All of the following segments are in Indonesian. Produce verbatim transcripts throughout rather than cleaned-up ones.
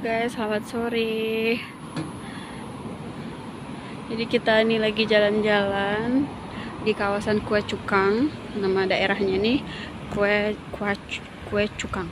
guys, selamat sore. Jadi kita ini lagi jalan-jalan di kawasan Kue Cukang. Nama daerahnya nih Kue Kue, Kue Cukang.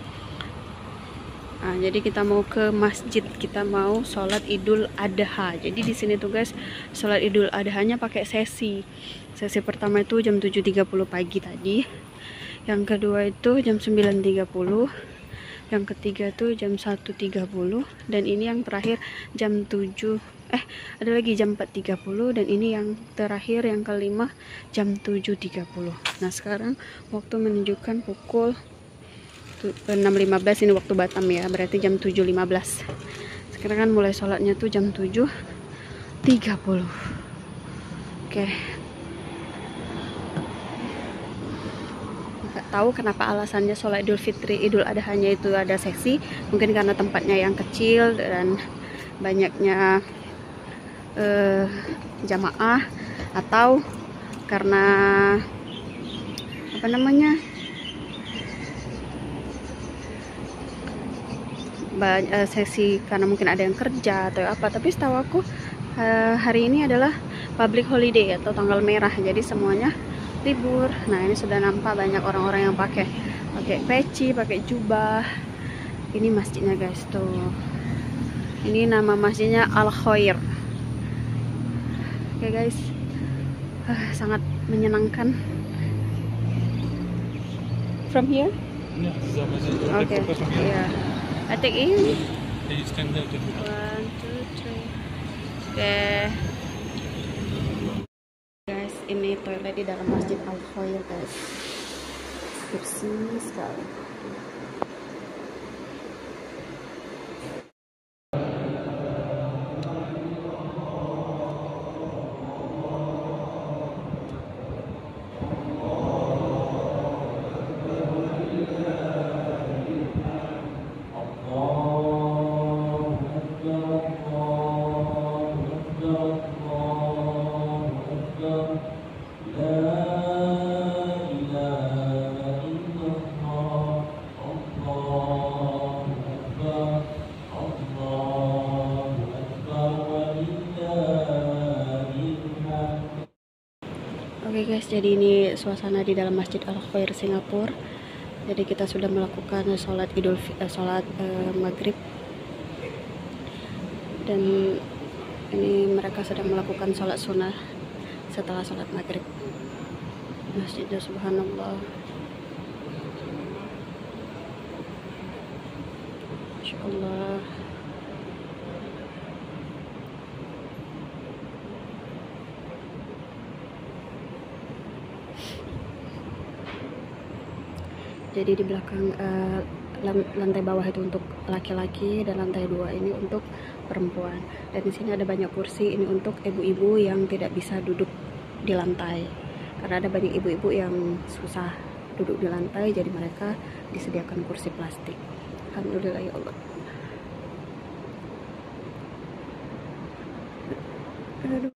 Nah, jadi kita mau ke masjid, kita mau sholat Idul Adha. Jadi di sini tuh guys, sholat Idul Adhanya pakai sesi. Sesi pertama itu jam tujuh tiga puluh pagi tadi. Yang kedua itu jam sembilan tiga puluh. Yang ketiga tuh jam satu tiga puluh, dan ini yang terakhir jam tujuh, eh ada lagi jam empat tiga puluh, dan ini yang terakhir yang kelima jam tujuh tiga puluh. Nah sekarang waktu menunjukkan pukul enam lima belas, ini waktu Batam ya, berarti jam tujuh lima belas. Sekarang kan mulai sholatnya tuh jam tujuh tiga puluh. Oke, nggak tahu kenapa alasannya sholat Idul Fitri Idul Adhanya itu ada sesi, mungkin karena tempatnya yang kecil dan banyaknya eh, jamaah, atau karena apa namanya banyak sesi karena mungkin ada yang kerja atau apa. Tapi setahu aku eh, hari ini adalah public holiday atau tanggal merah, jadi semuanya libur. Nah ini sudah nampak banyak orang-orang yang pakai pakai peci, pakai jubah. Ini masjidnya guys tuh. Ini nama masjidnya Al Khair. Oke guys, uh, sangat menyenangkan. From here? Oke, ya. I take in. One, two, three. Oke. Guys, ini toilet di dalam masjid Al Khair guys, bersih sekali. Oke guys, jadi ini suasana di dalam Masjid Al Khair Singapura. Jadi kita sudah melakukan sholat idul eh, sholat eh, maghrib, dan ini mereka sedang melakukan sholat sunnah setelah sholat maghrib. Masjidnya subhanallah, Masya Allah. Jadi di belakang uh, lantai bawah itu untuk laki-laki dan lantai dua ini untuk perempuan. Dan di sini ada banyak kursi, ini untuk ibu-ibu yang tidak bisa duduk di lantai. Karena ada banyak ibu-ibu yang susah duduk di lantai, jadi mereka disediakan kursi plastik. Alhamdulillah ya Allah. Aduh.